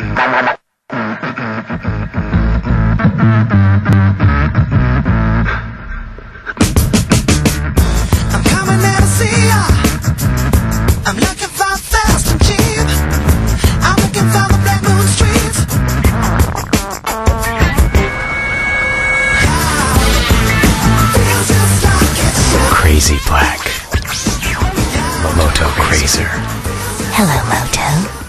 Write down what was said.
I'm coming out to see ya. I'm looking for fast and cheap. I'm looking for the Black Moon streets. Feels just like it's Crazy Black. Moto Crazer. Hello, Moto.